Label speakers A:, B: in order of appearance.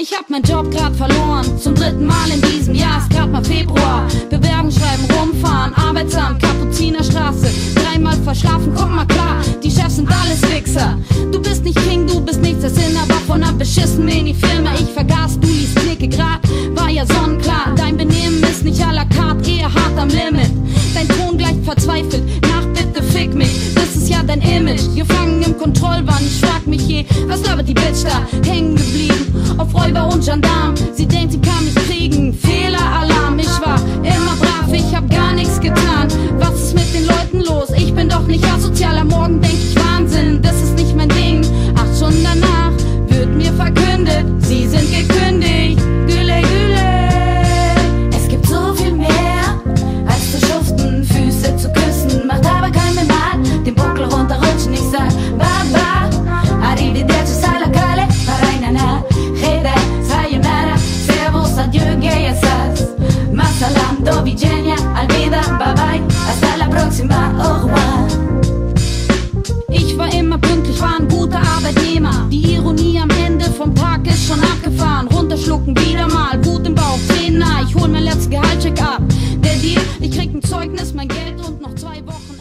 A: Ich hab meinen Job grad verloren, zum 3. Mal in diesem Jahr, ist grad mal Februar. Bewerbung schreiben, rumfahren, Arbeitsamt, Kapuzinerstraße, 3-mal verschlafen, komm mal klar, die Chefs sind alles Wichser. Du bist nicht King, du bist nichts, das Inhaber von einer beschissenen Minifirma. Ich vergaß, du liest Knicke grad, war ja sonnenklar. Dein Benehmen ist nicht à la carte, eher hart am Limit. Dein Ton gleich verzweifelt, nach bitte fick mich, das ist ja dein Image. Gefangen im Kontrollwahn, ich frag mich je, was labert die Bitch da, hängen geblieben auf Räuber und Gendarm. Sie denkt, sie kann mich kriegen, Fehleralarm. Ich war immer brav, ich hab gar nichts getan. Was ist mit den Leuten los? Ich bin doch nicht asozial, am Morgen denk ich Wahnsinn, das ist nicht mein Ding. 8 Stunden danach wird mir verkündet, sie sind gekündigt. Gülle, Gülle. Es gibt so viel mehr, als zu schuften, Füße zu küssen, macht aber keinen Mal, den Buckel runterrutschen, ich sag Baba, arrivederci, sala kale, parainana, Rede, sayonara, servus, adieu, gay sas, masalam, do widzenia, alvida, bye bye, hasta la próxima, au revoir. Ich war immer pünktlich, war ein guter Arbeitnehmer. Die Ironie am Ende vom Tag ist schon abgefahren. Runterschlucken, wieder mal, Wut im Bauch, Tränen nah. Ich hol mein letztes Gehaltscheck ab. Der Deal, ich krieg ein Zeugnis, mein Geld und noch 2 Wochen